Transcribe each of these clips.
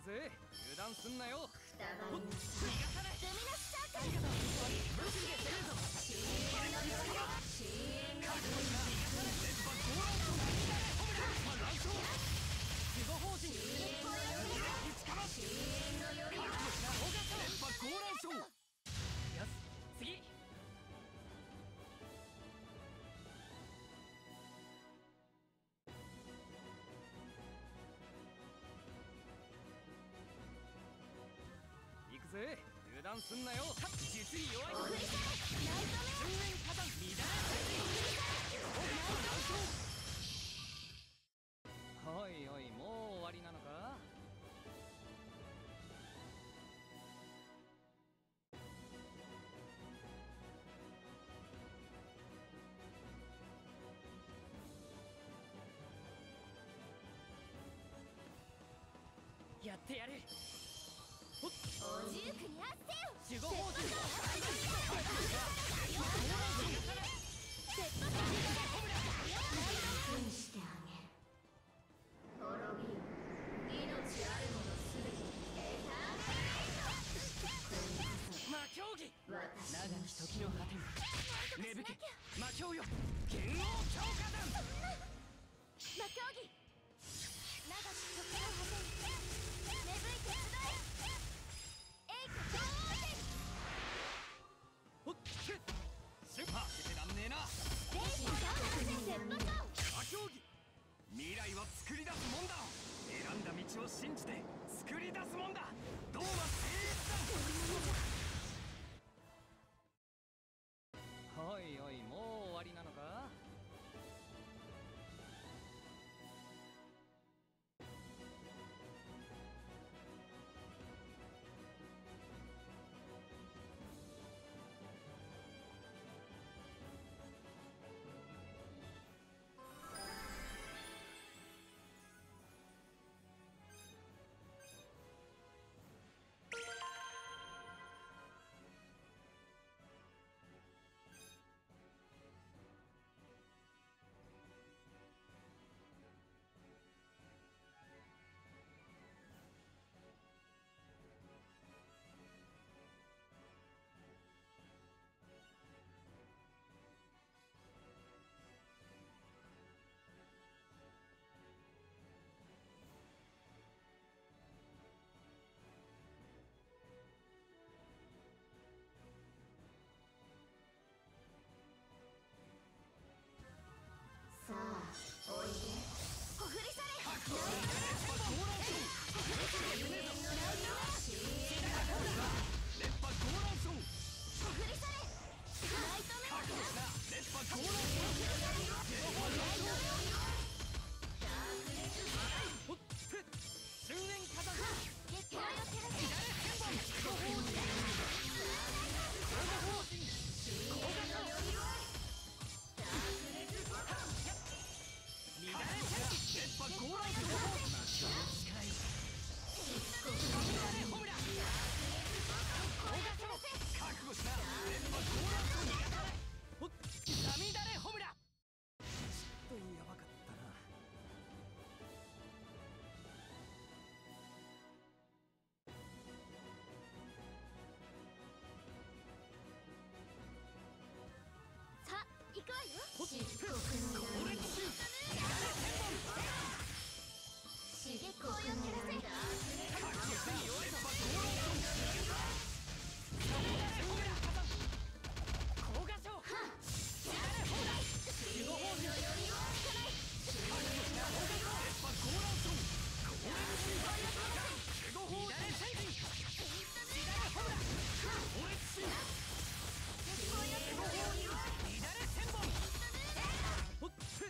ぜ。油断すんなよ。 逃がさない。ルミナスサークル。無視で攻めるぞ。 守護法人よし、次。行くぜ。油断すんなよ。実に弱いぞ。 ナイトメ火山乱れ。おいおい、もう終わりなのか。やってやる。 おジュークにあってよ。 守護法人してあげる。滅びよ。命あるものすべて魔競技。長き時の果てに芽吹け魔競よ。剣王強化団。 魔競技。長き時の果てに芽吹いて集え。エイク女王ほっスーパー出てらんねえな。 レイジャー魔競技。未来は作り出すもんだ。選んだ道を信じて作り出すもんだ。どうは誠一だ。おいおい、もう終わりなのか。 さあ、おいで。ほふりされ。やばかったな。 さあ、行くわよ。漆黒の光を照らせ。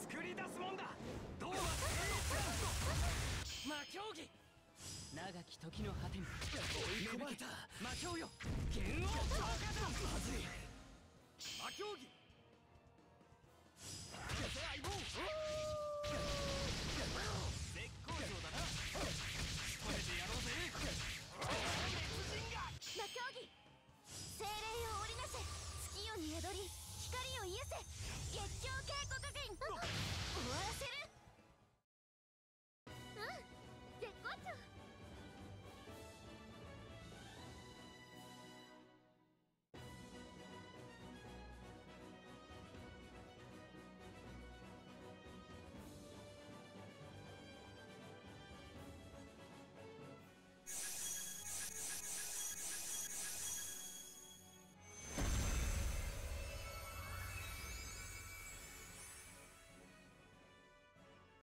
作り出すもんだ。どうは魔競技、長き時の果てに追い込まれた魔境よ。剣王強化だ。まずい。魔競技